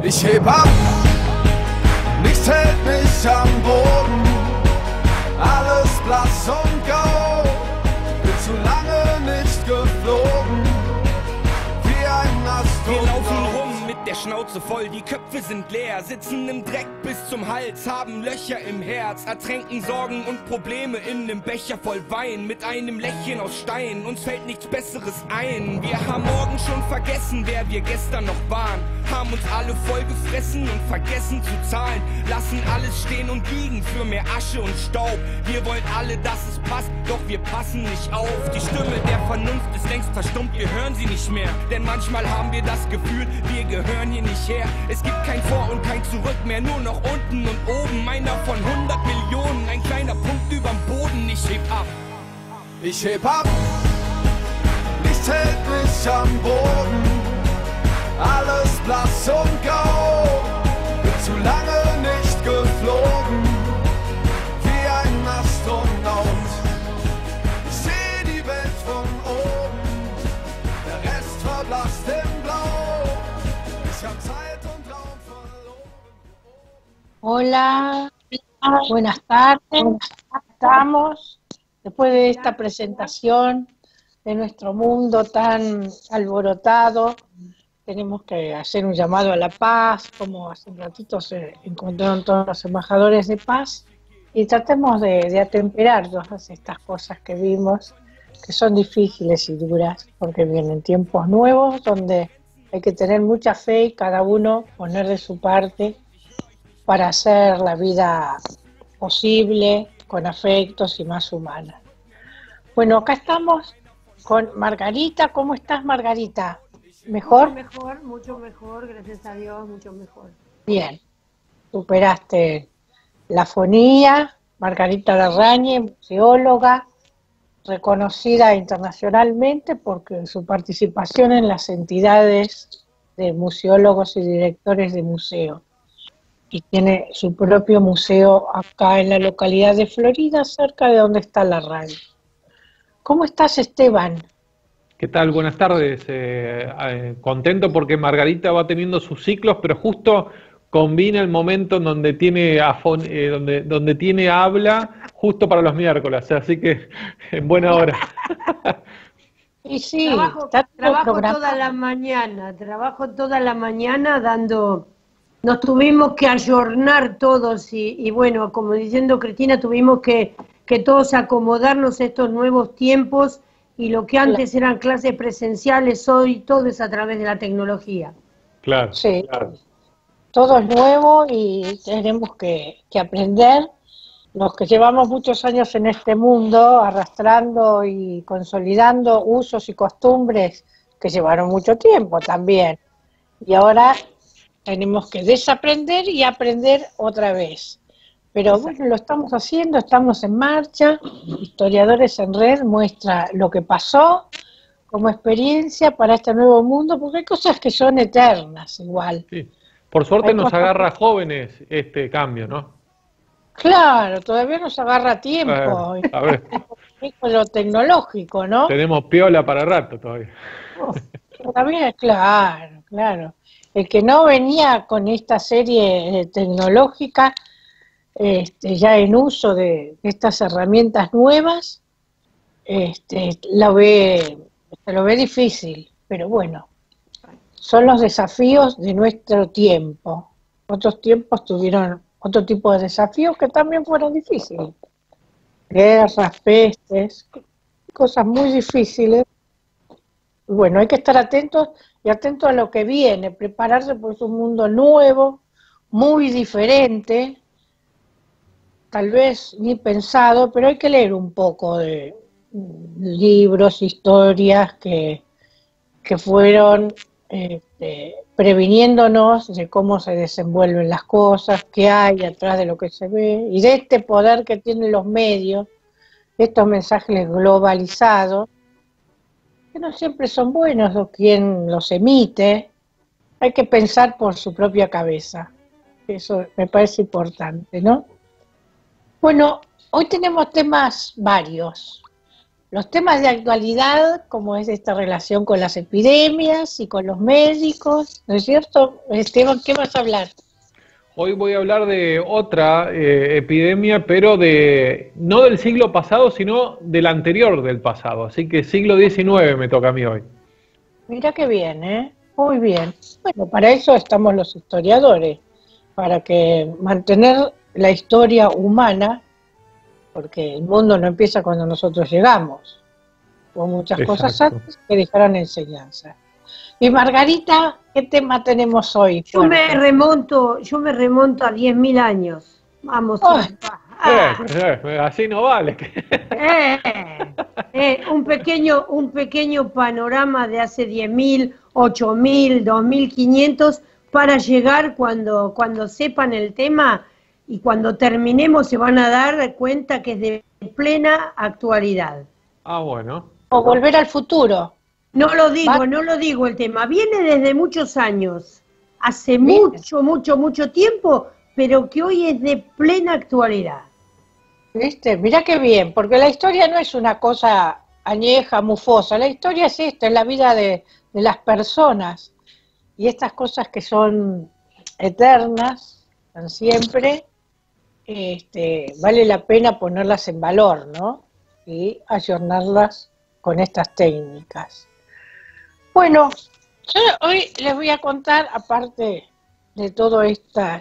Ich heb ab, nichts hält mich am Boden, alles blass und grau, bin zu lange nicht geflogen, wie ein Astronaut. Wir laufen rum mit der Schnauze voll, die Köpfe sind leer, sitzen im Dreck bis zum Hals, haben Löcher im Herz, ertränken Sorgen und Probleme in nem Becher voll Wein, mit einem Lächeln aus Stein, uns fällt nichts Besseres ein. Wir haben morgen schon vergessen, wer wir gestern noch waren, haben uns alle voll gefressen und vergessen zu zahlen, lassen alles stehen und liegen für mehr Asche und Staub. Wir wollen alle, dass es passt, doch wir passen nicht auf. Die Stimme der Vernunft ist längst verstummt, wir hören sie nicht mehr, denn manchmal haben wir das Gefühl, wir gehören hier nicht her. Es gibt kein Vor und kein Zurück mehr, nur noch unten und oben. Einer von 100 Millionen, ein kleiner Punkt überm Boden. Ich heb ab. Ich heb ab, nichts hält mich am Boden, alles blass und grau, bin zu lange nicht geflogen, wie ein Astronaut. Ich seh die Welt von oben, der Rest verblasst im Blau. Ich hab Zeit und Raum verloren. Hola, buenas tardes, ¿cómo estamos? Después de esta presentación de nuestro mundo tan alborotado, tenemos que hacer un llamado a la paz, como hace un ratito se encontraron todos los embajadores de paz, y tratemos de atemperar todas estas cosas que vimos, que son difíciles y duras, porque vienen tiempos nuevos donde hay que tener mucha fe y cada uno poner de su parte para hacer la vida posible, con afectos y más humana. Bueno, acá estamos con Margarita. ¿Cómo estás, Margarita? ¿Mejor? Mucho mejor, gracias a Dios, mucho mejor. Bien, superaste la afonía. Margarita Larrañe, museóloga, reconocida internacionalmente porque su participación en las entidades de museólogos y directores de museo. Y tiene su propio museo acá en la localidad de Florida, cerca de donde está la radio. ¿Cómo estás, Esteban? ¿Qué tal? Buenas tardes. Contento porque Margarita va teniendo sus ciclos, pero justo combina el momento en donde tiene, donde tiene habla, justo para los miércoles, así que en buena hora. Y sí, trabajo toda la mañana dando... Nos tuvimos que ayornar todos y bueno, como diciendo Cristina, tuvimos que todos acomodarnos a estos nuevos tiempos y lo que antes eran clases presenciales, hoy todo es a través de la tecnología. Claro, sí, claro. Todo es nuevo y tenemos que aprender. Los que llevamos muchos años en este mundo, arrastrando y consolidando usos y costumbres que llevaron mucho tiempo también. Y ahora tenemos que desaprender y aprender otra vez. Pero bueno, lo estamos haciendo, estamos en marcha. Historiadores en Red muestra lo que pasó como experiencia para este nuevo mundo, porque hay cosas que son eternas igual. Sí. Por suerte nos agarra jóvenes este cambio, ¿no? Claro, todavía nos agarra tiempo. A ver. Con lo tecnológico, ¿no? Tenemos piola para rato todavía. Todavía, claro, claro. El que no venía con esta serie tecnológica, ya en uso de estas herramientas nuevas, lo ve difícil, pero bueno, son los desafíos de nuestro tiempo. Otros tiempos tuvieron otro tipo de desafíos que también fueron difíciles. Guerras, pestes, cosas muy difíciles. Bueno, hay que estar atentos y atentos a lo que viene, prepararse por un mundo nuevo, muy diferente, tal vez ni pensado, pero hay que leer un poco de libros, historias que fueron previniéndonos de cómo se desenvuelven las cosas, qué hay atrás de lo que se ve, y de este poder que tienen los medios, de estos mensajes globalizados, que no siempre son buenos o quien los emite. Hay que pensar por su propia cabeza. Eso me parece importante, ¿no? Bueno, hoy tenemos temas varios. los temas de actualidad, como es esta relación con las epidemias y con los médicos, ¿no es cierto? Esteban, ¿qué vas a hablar? Hoy voy a hablar de otra epidemia, pero no del siglo pasado, sino del anterior del pasado. Así que siglo XIX me toca a mí hoy. Mira qué bien, ¿eh? Muy bien. Bueno, para eso estamos los historiadores, para que mantener la historia humana, porque el mundo no empieza cuando nosotros llegamos. Hubo muchas cosas antes que dejaron enseñanza. Y Margarita, ¿qué tema tenemos hoy? Yo me remonto a 10.000 años. Vamos. Así no vale. Un pequeño panorama de hace 10.000, 8.000, 2.500 para llegar cuando sepan el tema y cuando terminemos se van a dar cuenta que es de plena actualidad. Ah, bueno. O volver al futuro. No lo digo el tema. Viene desde muchos años, hace mucho tiempo, pero que hoy es de plena actualidad. ¿Viste? Mirá qué bien, porque la historia no es una cosa añeja, mufosa. La historia es esta, es la vida de las personas. Y estas cosas que son eternas, son siempre, vale la pena ponerlas en valor, ¿no? Y ayornarlas con estas técnicas. Bueno, yo hoy les voy a contar, aparte de todo esta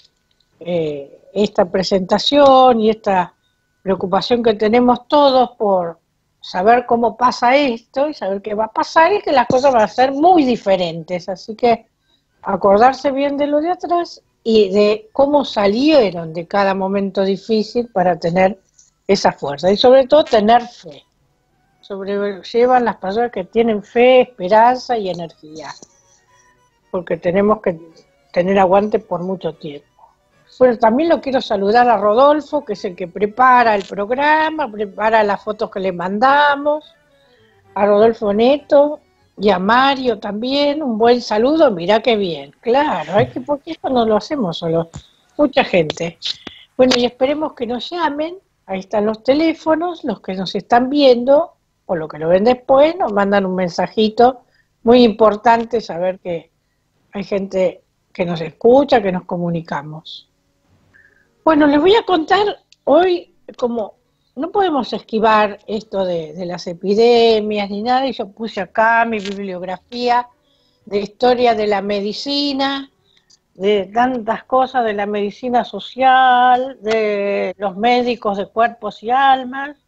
presentación y esta preocupación que tenemos todos por saber cómo pasa esto y saber qué va a pasar y que las cosas van a ser muy diferentes. Así que acordarse bien de lo de atrás y de cómo salieron de cada momento difícil para tener esa fuerza y sobre todo tener fe. Sobrellevan las personas que tienen fe, esperanza y energía, porque tenemos que tener aguante por mucho tiempo. Bueno, también lo quiero saludar a Rodolfo, que es el que prepara el programa, prepara las fotos que le mandamos, a Rodolfo Neto y a Mario también, un buen saludo, mirá qué bien, claro, porque esto no lo hacemos solo, mucha gente. Bueno, y esperemos que nos llamen, ahí están los teléfonos, los que nos están viendo, o lo que lo ven después, nos mandan un mensajito, muy importante saber que hay gente que nos escucha, que nos comunicamos. Bueno, les voy a contar hoy, como no podemos esquivar esto de las epidemias ni nada, y yo puse acá mi bibliografía de historia de la medicina, de tantas cosas, de la medicina social, de los médicos de cuerpos y almas,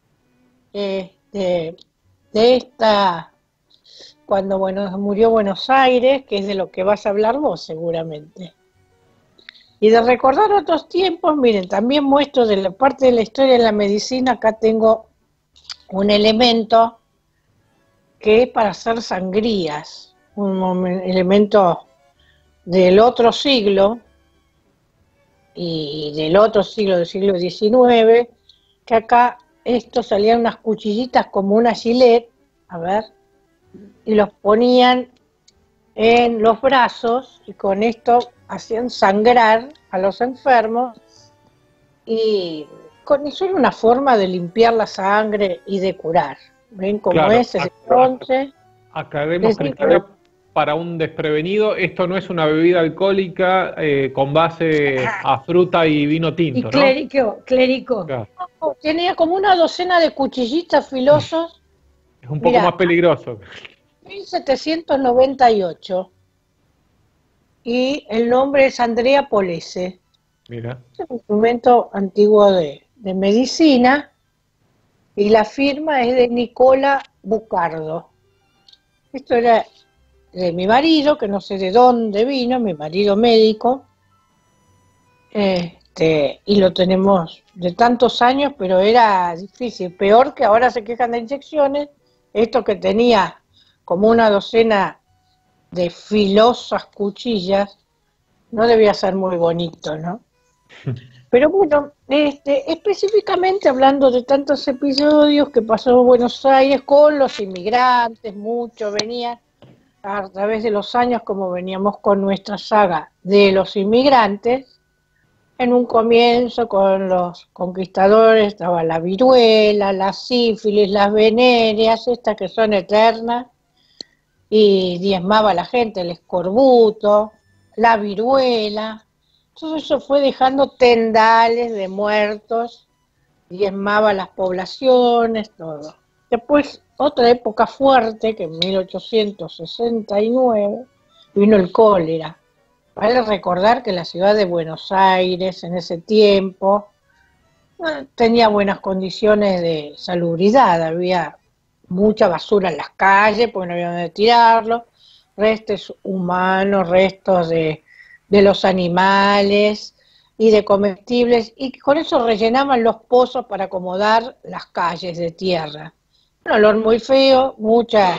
de esta, cuando murió Buenos Aires, que es de lo que vas a hablar vos seguramente. Y de recordar otros tiempos, miren, también muestro de la parte de la historia de la medicina, acá tengo un elemento que es para hacer sangrías, un elemento del otro siglo, y del otro siglo, del siglo XIX, que acá esto salían unas cuchillitas como una gilet, a ver, y los ponían en los brazos y con esto hacían sangrar a los enfermos y con eso era una forma de limpiar la sangre y de curar. ¿Ven cómo claro, es ese bronce? Aclaremos para un desprevenido, esto no es una bebida alcohólica con base a fruta y vino tinto, y clérico. Claro. Tenía como una docena de cuchillitas filosos. Es un poco más peligroso. 1798. Y el nombre es Andrea Polese. Mira. Es un documento antiguo de medicina y la firma es de Nicola Bucardo. Esto era de mi marido, que no sé de dónde vino, mi marido médico, y lo tenemos de tantos años, pero era difícil, peor que ahora se quejan de inyecciones, esto que tenía como una docena de filosas cuchillas, no debía ser muy bonito, ¿no? Pero bueno, específicamente hablando de tantos episodios que pasó en Buenos Aires con los inmigrantes, mucho venía a través de los años, como veníamos con nuestra saga de los inmigrantes, En un comienzo con los conquistadores estaba la viruela, la sífilis, las venerias, estas que son eternas, y diezmaba a la gente, el escorbuto, la viruela. Todo eso fue dejando tendales de muertos, diezmaba las poblaciones, todo. Después, otra época fuerte, que en 1869 vino el cólera. Vale recordar que la ciudad de Buenos Aires en ese tiempo tenía buenas condiciones de salubridad, había mucha basura en las calles porque no había donde tirarlo, restos humanos, restos de los animales y de comestibles, y con eso rellenaban los pozos para acomodar las calles de tierra. Un olor muy feo, mucha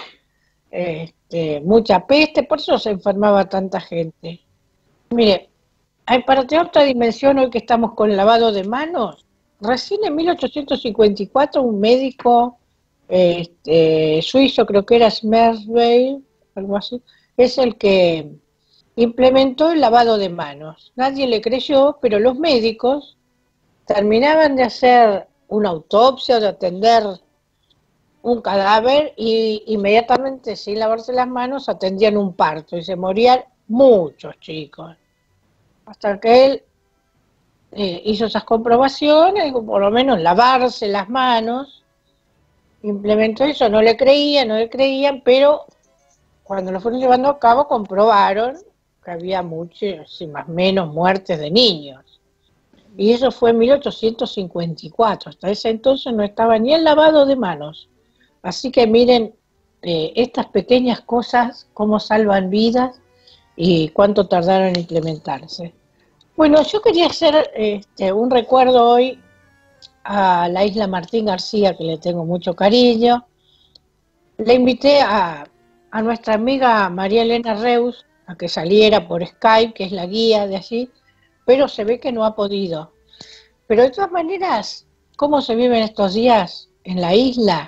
peste, por eso se enfermaba tanta gente. Mire, para tener otra dimensión, hoy que estamos con el lavado de manos, recién en 1854 un médico suizo, creo que era Schmersveil, algo así, es el que implementó el lavado de manos. Nadie le creyó, pero los médicos terminaban de hacer una autopsia o de atender un cadáver y inmediatamente, sin lavarse las manos, atendían un parto y se morían muchos chicos. Hasta que él hizo esas comprobaciones, por lo menos lavarse las manos, implementó eso, no le creían, pero cuando lo fueron llevando a cabo comprobaron que había muchísimas menos muertes de niños. Y eso fue en 1854, hasta ese entonces no estaba ni el lavado de manos. Así que miren, estas pequeñas cosas, cómo salvan vidas y cuánto tardaron en implementarse. Bueno, yo quería hacer un recuerdo hoy a la isla Martín García, que le tengo mucho cariño. Le invité a nuestra amiga María Elena Reus a que saliera por Skype, que es la guía de allí, pero se ve que no ha podido. Pero de todas maneras, ¿cómo se viven estos días en la isla?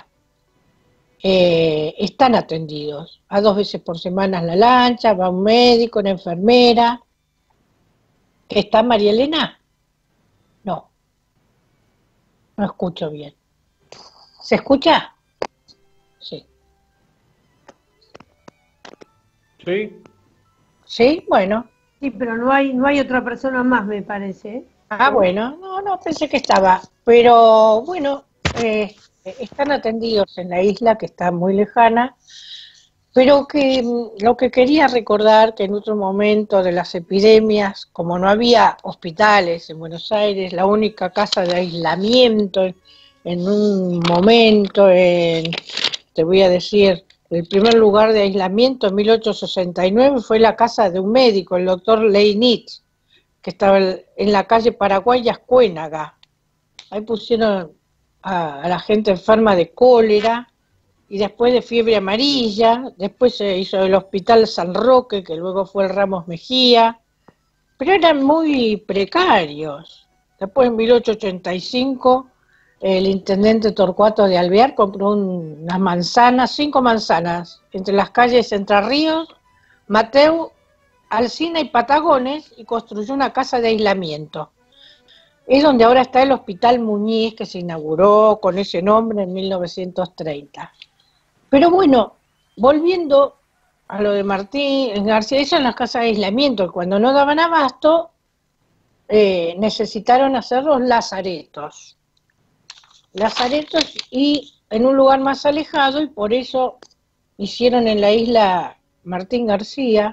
Están atendidos. A 2 veces por semana en la lancha, va un médico, una enfermera. ¿Está María Elena? No. No escucho bien. ¿Se escucha? Sí. Sí. ¿Sí? Bueno. Sí, pero no hay otra persona más, me parece. Ah, bueno. No, pensé que estaba. Pero bueno, están atendidos en la isla, que está muy lejana, pero que lo que quería recordar, que en otro momento de las epidemias, como no había hospitales en Buenos Aires, la única casa de aislamiento en un momento, te voy a decir, el primer lugar de aislamiento en 1869 fue la casa de un médico, el doctor Leinitz, que estaba en la calle Paraguay y Ascuénaga. Ahí pusieron a la gente enferma de cólera y después de fiebre amarilla. Después se hizo el Hospital San Roque, que luego fue el Ramos Mejía, pero eran muy precarios. Después en 1885 el intendente Torcuato de Alvear compró unas manzanas, 5 manzanas, entre las calles Entre Ríos, Mateu, Alsina y Patagones, y construyó una casa de aislamiento. Es donde ahora está el Hospital Muñiz, que se inauguró con ese nombre en 1930. Pero bueno, volviendo a lo de Martín García, esas son las casas de aislamiento, que cuando no daban abasto, necesitaron hacer los lazaretos. Y en un lugar más alejado, y por eso hicieron en la isla Martín García,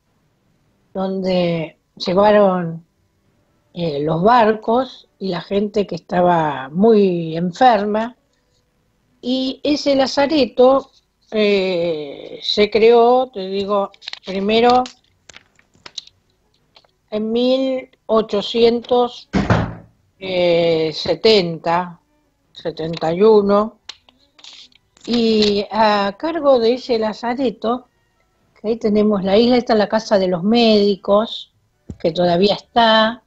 donde llevaron los barcos y la gente que estaba muy enferma, y ese lazareto se creó, te digo, primero en 1870, 71, y a cargo de ese lazareto, que ahí tenemos la isla, está la casa de los médicos, que todavía está,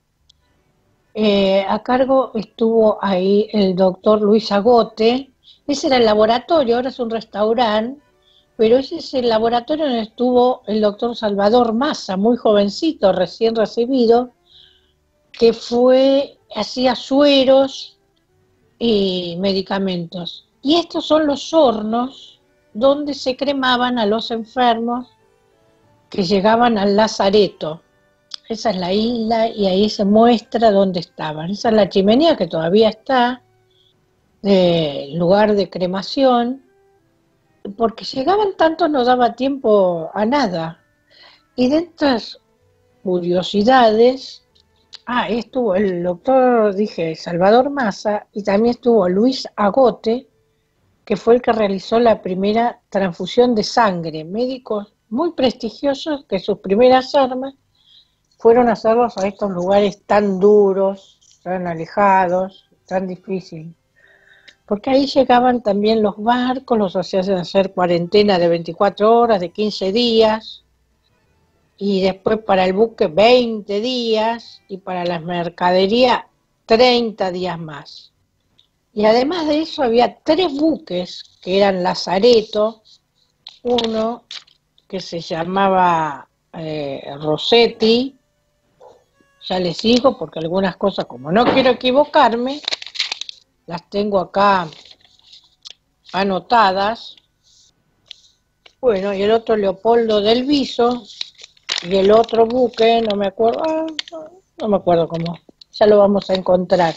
a cargo estuvo ahí el doctor Luis Agote. Ese era el laboratorio, ahora es un restaurante, pero ese es el laboratorio donde estuvo el doctor Salvador Massa, muy jovencito, recién recibido, que hacía sueros y medicamentos. Y estos son los hornos donde se cremaban a los enfermos que llegaban al lazareto. Esa es la isla y ahí se muestra dónde estaban. Esa es la chimenea que todavía está, lugar de cremación, porque llegaban tantos no daba tiempo a nada. Y de estas curiosidades, estuvo el doctor, Salvador Massa, y también estuvo Luis Agote, que fue el que realizó la primera transfusión de sangre. Médicos muy prestigiosos que sus primeras armas fueron a hacerlos a estos lugares tan duros, tan alejados, tan difíciles. Porque ahí llegaban también los barcos, los hacían hacer cuarentena de 24 horas, de 15 días, y después para el buque 20 días, y para las mercaderías 30 días más. Y además de eso había 3 buques que eran Lazareto, uno que se llamaba Rossetti, ya les digo porque algunas cosas, como no quiero equivocarme, las tengo acá anotadas. Bueno, y el otro Leopoldo del Viso, y el otro buque, no me acuerdo cómo, ya lo vamos a encontrar.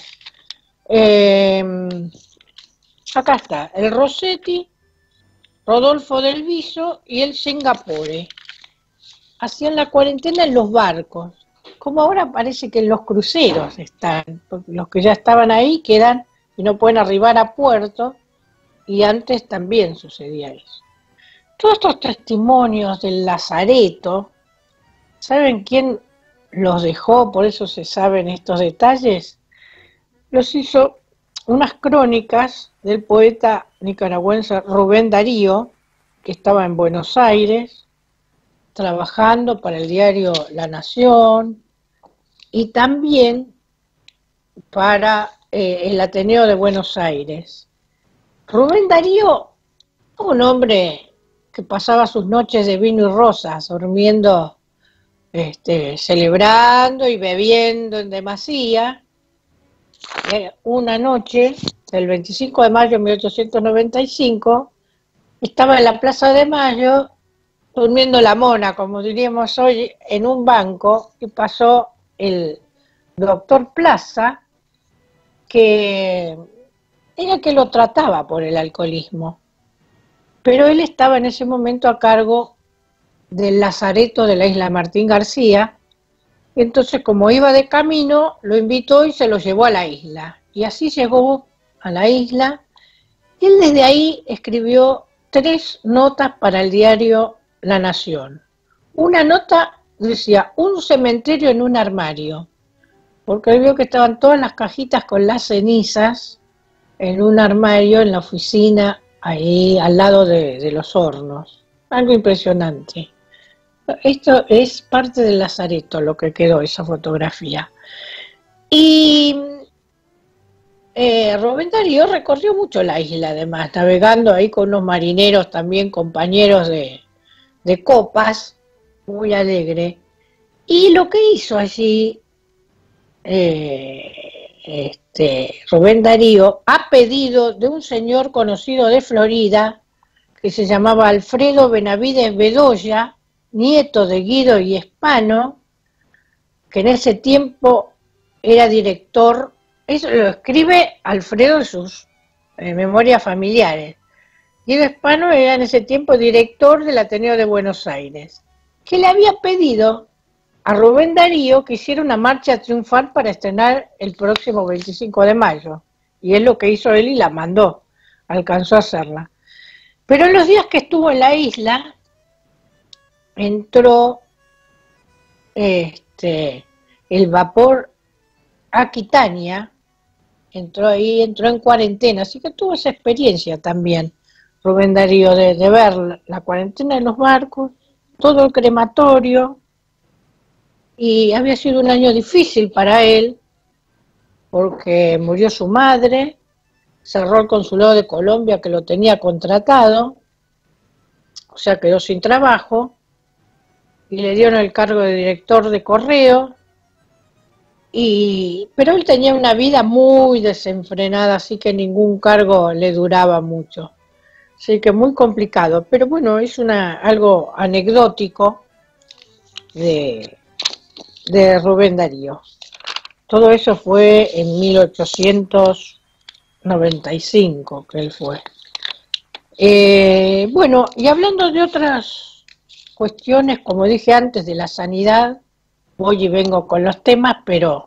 Acá está, el Rossetti, Rodolfo del Viso y el Singapore. Hacían la cuarentena en los barcos, como ahora parece que en los cruceros están, porque los que ya estaban ahí quedan y no pueden arribar a puerto, y antes también sucedía eso. Todos estos testimonios del lazareto, ¿saben quién los dejó? Por eso se saben estos detalles. Los hizo unas crónicas del poeta nicaragüense Rubén Darío, que estaba en Buenos Aires, trabajando para el diario La Nación, y también para el Ateneo de Buenos Aires. Rubén Darío, un hombre que pasaba sus noches de vino y rosas, durmiendo, celebrando y bebiendo en demasía. Una noche, el 25 de mayo de 1895, estaba en la Plaza de Mayo, durmiendo la mona, como diríamos hoy, en un banco, y pasó el doctor Plaza, que era que lo trataba por el alcoholismo, pero él estaba en ese momento a cargo del lazareto de la isla Martín García, y entonces como iba de camino, lo invitó y se lo llevó a la isla, y así llegó a la isla, y él desde ahí escribió 3 notas para el diario La Nación. Una nota decía, un cementerio en un armario, porque él vio que estaban todas las cajitas con las cenizas en un armario en la oficina, ahí al lado de los hornos. Algo impresionante. Esto es parte del lazareto, lo que quedó, esa fotografía. Y Rubén Darío recorrió mucho la isla, además, navegando ahí con unos marineros también, compañeros de copas, muy alegre. Y lo que hizo allí Rubén Darío, a pedido de un señor conocido de Florida, que se llamaba Alfredo Benavides Bedoya, nieto de Guido y Hispano, que en ese tiempo era director, eso lo escribe Alfredo en sus memorias familiares. Guido Hispano era en ese tiempo director del Ateneo de Buenos Aires, que le había pedido a Rubén Darío que hiciera una marcha triunfal para estrenar el próximo 25 de mayo. Y es lo que hizo él y la mandó, alcanzó a hacerla. Pero en los días que estuvo en la isla, entró el vapor Aquitania, entró en cuarentena, así que tuvo esa experiencia también, Rubén Darío, de ver la cuarentena de los barcos, todo el crematorio, y había sido un año difícil para él, porque murió su madre, cerró el consulado de Colombia que lo tenía contratado, o sea, quedó sin trabajo, y le dieron el cargo de director de correo, Pero él tenía una vida muy desenfrenada, así que ningún cargo le duraba mucho. Así que muy complicado. Pero bueno, es algo anecdótico de Rubén Darío. Todo eso fue en 1895 que él fue. Bueno, y hablando de otras cuestiones, como dije antes, de la sanidad, voy y vengo con los temas, pero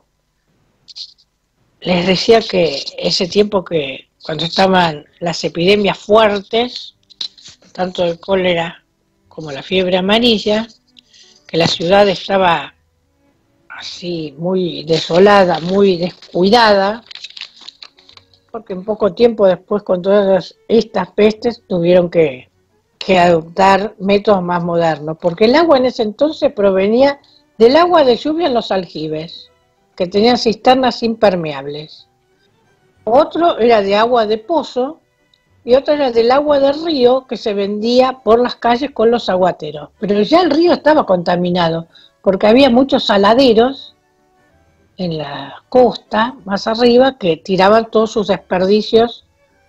les decía que ese tiempo que cuando estaban las epidemias fuertes, tanto de cólera como la fiebre amarilla, que la ciudad estaba así muy desolada, muy descuidada, porque en poco tiempo después con todas estas pestes tuvieron que adoptar métodos más modernos, porque el agua en ese entonces provenía del agua de lluvia en los aljibes, que tenían cisternas impermeables. Otro era de agua de pozo y otro era del agua del río que se vendía por las calles con los aguateros. Pero ya el río estaba contaminado, porque había muchos saladeros en la costa, más arriba, que tiraban todos sus desperdicios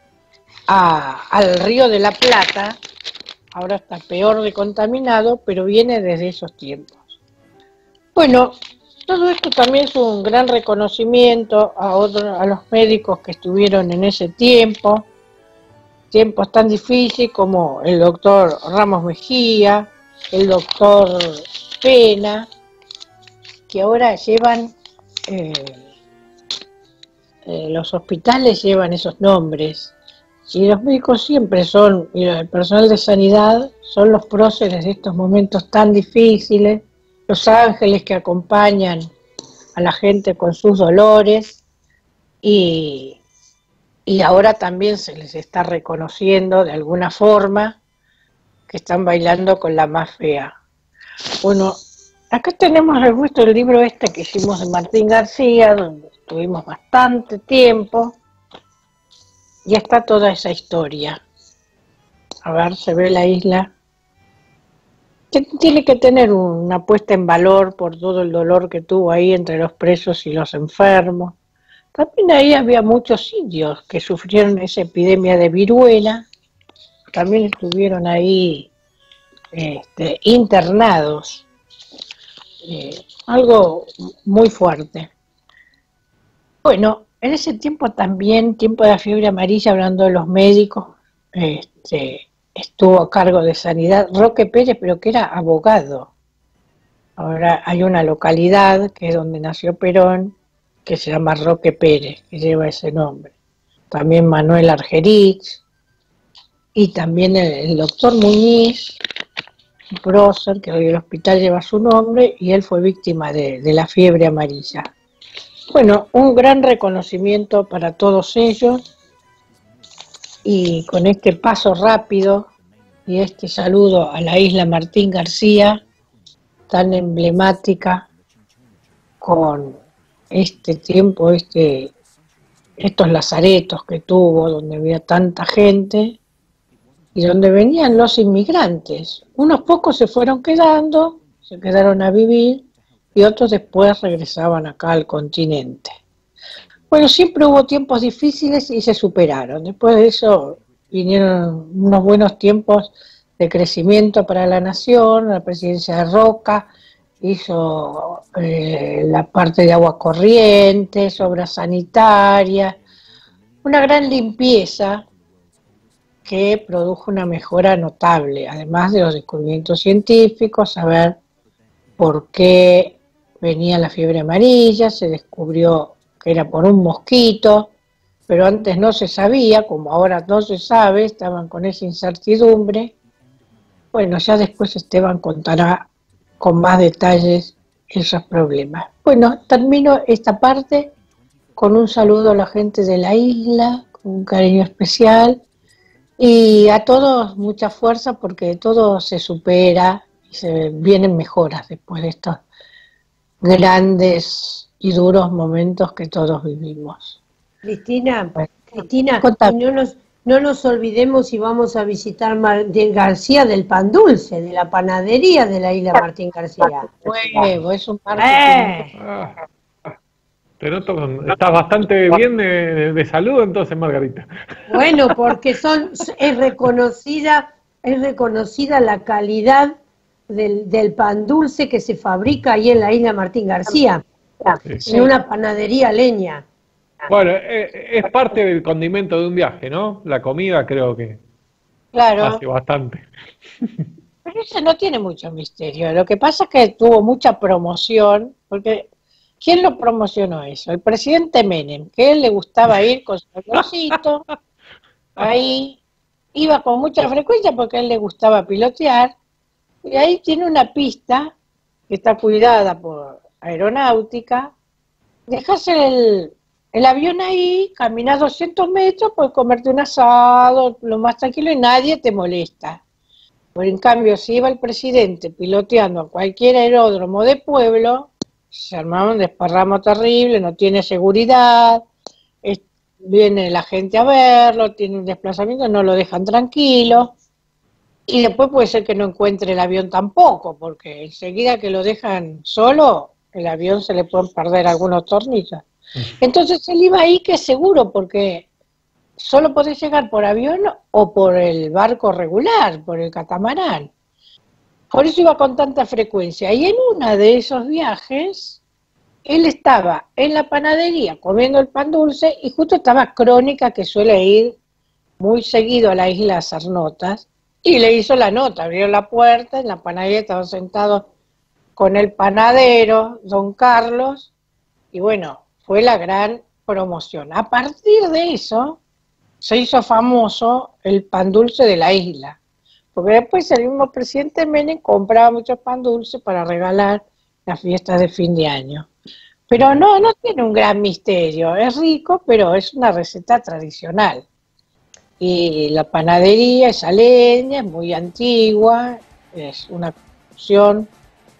al río de la Plata. Ahora está peor de contaminado, pero viene desde esos tiempos. Bueno, todo esto también es un gran reconocimiento a los médicos que estuvieron en ese tiempos tan difíciles como el doctor Ramos Mejía, el doctor Pena, que ahora llevan, los hospitales llevan esos nombres, y los médicos siempre son, y el personal de sanidad son los próceres de estos momentos tan difíciles, los ángeles que acompañan a la gente con sus dolores, y ahora también se les está reconociendo de alguna forma que están bailando con la más fea. Bueno, acá tenemos el resto del libro que hicimos de Martín García, donde estuvimos bastante tiempo, y está toda esa historia. A ver, se ve la isla, que tiene que tener una puesta en valor por todo el dolor que tuvo ahí entre los presos y los enfermos. También ahí había muchos indios que sufrieron esa epidemia de viruela, también estuvieron ahí internados, algo muy fuerte. Bueno, en ese tiempo también, tiempo de la fiebre amarilla, hablando de los médicos, estuvo a cargo de sanidad Roque Pérez, pero que era abogado. Ahora hay una localidad que es donde nació Perón, que se llama Roque Pérez, que lleva ese nombre. También Manuel Argerich, y también el doctor Muñiz, un prócer, que hoy el hospital lleva su nombre, y él fue víctima de la fiebre amarilla. Bueno, un gran reconocimiento para todos ellos, y con este paso rápido y este saludo a la isla Martín García, tan emblemática, con este tiempo, estos lazaretos que tuvo, donde había tanta gente, y donde venían los inmigrantes. Unos pocos se fueron quedando, se quedaron a vivir, y otros después regresaban acá al continente. Bueno, siempre hubo tiempos difíciles y se superaron. Después de eso vinieron unos buenos tiempos de crecimiento para la nación. La presidencia de Roca hizo la parte de agua corriente, obras sanitarias, una gran limpieza que produjo una mejora notable, además de los descubrimientos científicos, saber por qué venía la fiebre amarilla. Se descubrió que era por un mosquito, pero antes no se sabía, como ahora no se sabe, estaban con esa incertidumbre. Bueno, ya después Esteban contará con más detalles esos problemas. Bueno, termino esta parte con un saludo a la gente de la isla, con un cariño especial, y a todos mucha fuerza, porque todo se supera y se vienen mejoras después de estos grandes y duros momentos que todos vivimos. Cristina, Bueno, Cristina, contame. no nos olvidemos y vamos a visitar Martín García del Pan Dulce, de la panadería de la isla Martín García. Huevo, es un marketing. Estás bastante bien de salud entonces, Margarita. Bueno, porque es reconocida la calidad del pan dulce que se fabrica ahí en la isla Martín García, en una panadería leña. Bueno, es parte del condimento de un viaje, ¿no? La comida creo que hace bastante. Pero eso no tiene mucho misterio. Lo que pasa es que tuvo mucha promoción, porque ¿quién lo promocionó eso? El presidente Menem, que a él le gustaba ir con su avioncito, ahí iba con mucha frecuencia porque a él le gustaba pilotear, y ahí tiene una pista que está cuidada por aeronáutica. Dejarse el avión ahí, caminas 200 metros, puedes comerte un asado, lo más tranquilo, y nadie te molesta. Pero en cambio, si iba el presidente piloteando a cualquier aeródromo de pueblo, se armaba un desparramo terrible, no tiene seguridad, viene la gente a verlo, tiene un desplazamiento, no lo dejan tranquilo, y después puede ser que no encuentre el avión tampoco, porque enseguida que lo dejan solo, el avión se le pueden perder algunos tornillos. Entonces él iba ahí que es seguro, porque solo podés llegar por avión o por el barco regular, por el catamarán. Por eso iba con tanta frecuencia. Y en uno de esos viajes, él estaba en la panadería comiendo el pan dulce y justo estaba Crónica, que suele ir muy seguido a la isla Sarnotas, y le hizo la nota, abrió la puerta, en la panadería estaba sentado con el panadero, don Carlos, y bueno, fue la gran promoción. A partir de eso, se hizo famoso el pan dulce de la isla, porque después el mismo presidente Menem compraba muchos pan dulce para regalar las fiestas de fin de año. Pero no tiene un gran misterio, es rico, pero es una receta tradicional. Y la panadería es a leña, es muy antigua, es una producción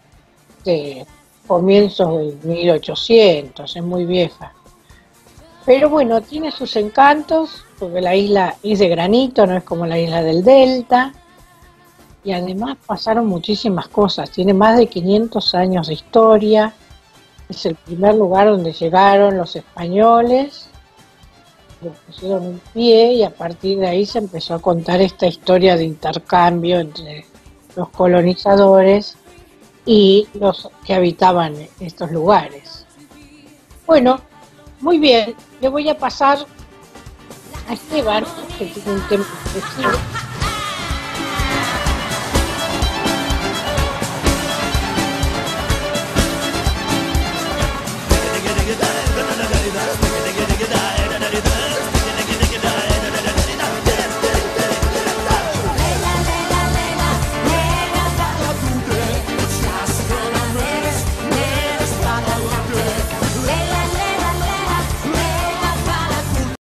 de comienzos del 1800, es muy vieja. Pero bueno, tiene sus encantos, porque la isla es de granito, no es como la isla del Delta, y además pasaron muchísimas cosas, tiene más de 500 años de historia, es el primer lugar donde llegaron los españoles, le pusieron un pie y a partir de ahí se empezó a contar esta historia de intercambio entre los colonizadores y los que habitaban estos lugares. Bueno, muy bien, le voy a pasar a Esteban, que tiene un tema especial.